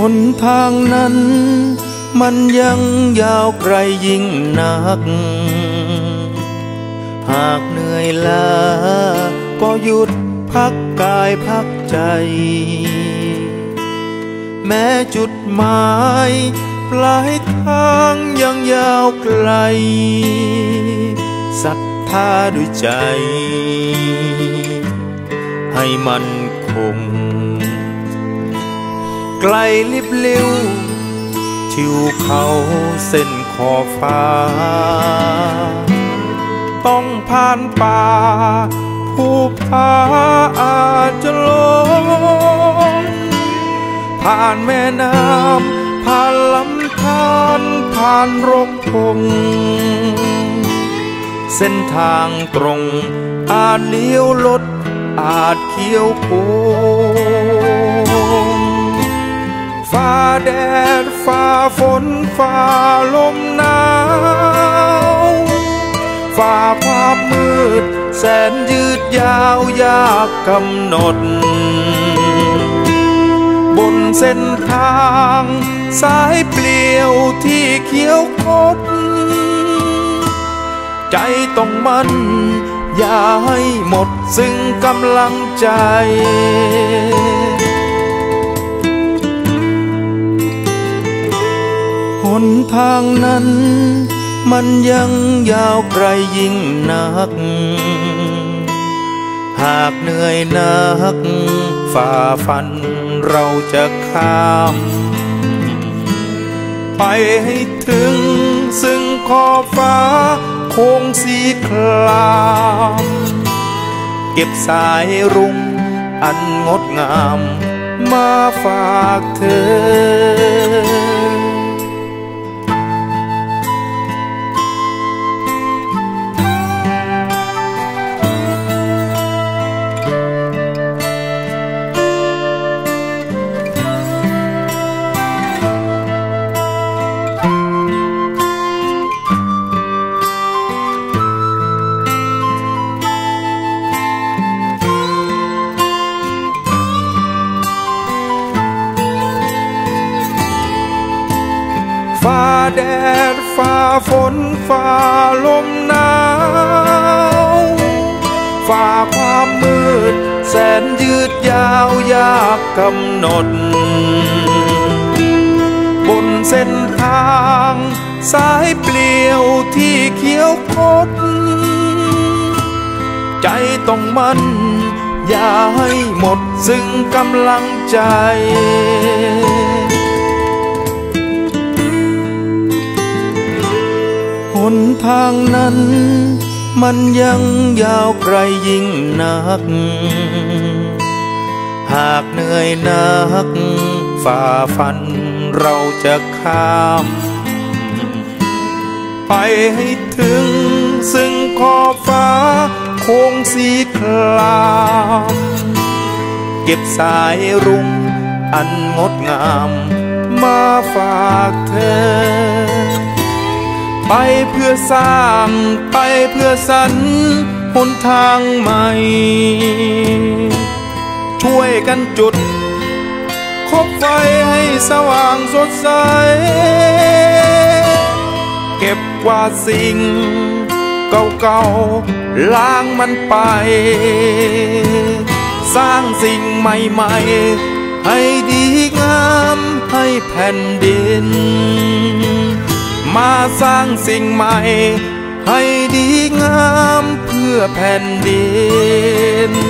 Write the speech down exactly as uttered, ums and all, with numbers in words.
นทางนั้นมันยังยาวไกลยิ่งนักหากเหนื่อยล้าก็หยุดพักกายพักใจแม้จุดหมายปลายทางยังยาวไกลศรัทธาด้วยใจให้มันคงไกลลิบลิ้วทิวเขาเส้นขอบฟ้าต้องผ่านป่าภูผาอาจจะลงผ่านแม่น้ำผ่านลำธารผ่านโรงพงเส้นทางตรงอาจเลี้ยวลดอาจเขี้ยวโค้งฝ่าแดดฝ่าฝนฝ่าลมหนาวฝ่าความมืดแสนยืดยาวยากกำหนดบนเส้นทางสายเปลี่ยวที่เขียวคดใจต้องมั่นอย่าให้หมดซึ่งกำลังใจหนทางนั้นมันยังยาวไกลยิ่งนักหากเหนื่อยนักฝ่าฟันเราจะข้ามไปให้ถึงซึ่งขอบฟ้าโค้งสีครามเก็บสายรุ้งอันงดงามมาฝากเธอฝ่าแดดฝ่าฝนฝ่าลมหนาวฝ่าความมืดแสนยืดยาวยากกำหนดบนเส้นทางสายเปลี่ยวที่เขียวคดใจต้องมั่นอย่าให้หมดซึ่งกำลังใจหนทางนั้นมันยังยาวไกลยิ่งนักหากเหนื่อยนักฝ่าฟันเราจะข้ามไปให้ถึงซึ่งขอบฟ้าโค้งสีครามเก็บสายรุ้งอันงดงามมาฝากเธอไปเพื่อสร้างไปเพื่อสรรหนทางใหม่ช่วยกันจุดคบไฟให้สว่างสดใสเก็บกวาดสิ่งเก่าๆล้างมันไปสร้างสิ่งใหม่ๆให้ดีงามให้แผ่นดินมาสร้างสิ่งใหม่ให้ดีงามเพื่อแผ่นดิน